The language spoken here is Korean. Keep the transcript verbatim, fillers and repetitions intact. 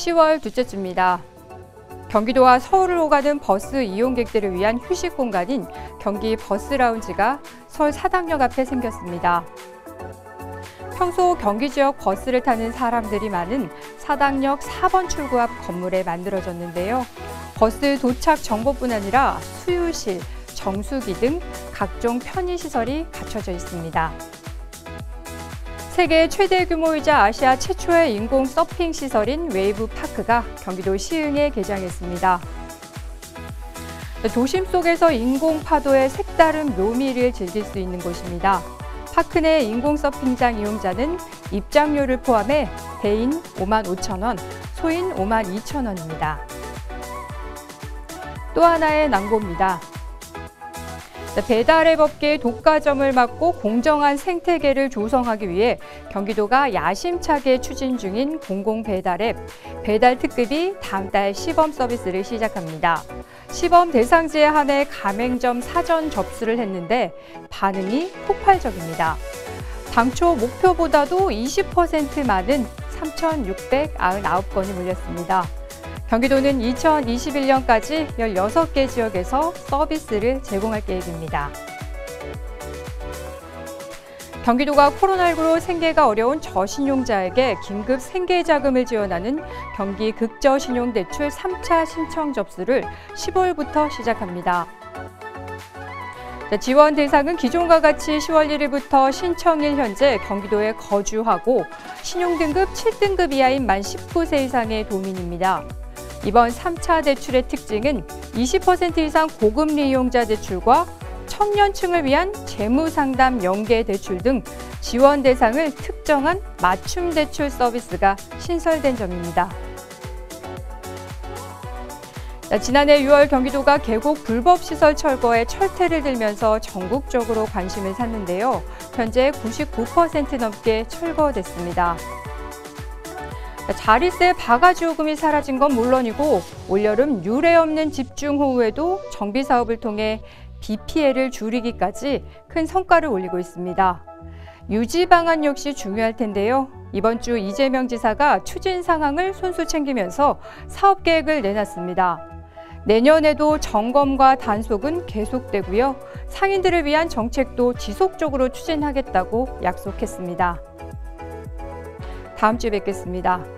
시월 둘째 주입니다. 경기도와 서울을 오가는 버스 이용객들을 위한 휴식 공간인 경기 버스라운지가 서울 사당역 앞에 생겼습니다. 평소 경기 지역 버스를 타는 사람들이 많은 사당역 사 번 출구 앞 건물에 만들어졌는데요. 버스 도착 정보뿐 아니라 수유실, 정수기 등 각종 편의시설이 갖춰져 있습니다. 세계 최대 규모이자 아시아 최초의 인공 서핑 시설인 웨이브 파크가 경기도 시흥에 개장했습니다. 도심 속에서 인공 파도의 색다른 묘미를 즐길 수 있는 곳입니다. 파크 내 인공 서핑장 이용자는 입장료를 포함해 대인 오만 오천 원, 소인 오만 이천 원입니다. 또 하나의 낭보입니다. 배달앱 업계의 독과점을 막고 공정한 생태계를 조성하기 위해 경기도가 야심차게 추진 중인 공공배달앱 배달 특급이 다음 달 시범 서비스를 시작합니다. 시범 대상지에 한해 가맹점 사전 접수를 했는데 반응이 폭발적입니다. 당초 목표보다도 이십 퍼센트 많은 삼천육백구십구 건이 몰렸습니다. 경기도는 이천이십일 년까지 열여섯 개 지역에서 서비스를 제공할 계획입니다. 경기도가 코로나십구로 생계가 어려운 저신용자에게 긴급 생계자금을 지원하는 경기 극저신용대출 삼 차 신청 접수를 시월부터 시작합니다. 지원 대상은 기존과 같이 시월 일일부터 신청일 현재 경기도에 거주하고 신용등급 칠 등급 이하인 만 십구 세 이상의 도민입니다. 이번 삼 차 대출의 특징은 이십 퍼센트 이상 고금리 이용자 대출과 청년층을 위한 재무상담 연계 대출 등 지원 대상을 특정한 맞춤 대출 서비스가 신설된 점입니다. 지난해 유월 경기도가 계곡 불법 시설 철거에 철퇴를 들면서 전국적으로 관심을 샀는데요. 현재 구십구 퍼센트 넘게 철거됐습니다. 자릿세 바가지 요금이 사라진 건 물론이고 올여름 유례 없는 집중호우에도 정비 사업을 통해 비 피해를 줄이기까지 큰 성과를 올리고 있습니다. 유지 방안 역시 중요할 텐데요. 이번 주 이재명 지사가 추진 상황을 손수 챙기면서 사업 계획을 내놨습니다. 내년에도 점검과 단속은 계속되고요. 상인들을 위한 정책도 지속적으로 추진하겠다고 약속했습니다. 다음 주에 뵙겠습니다.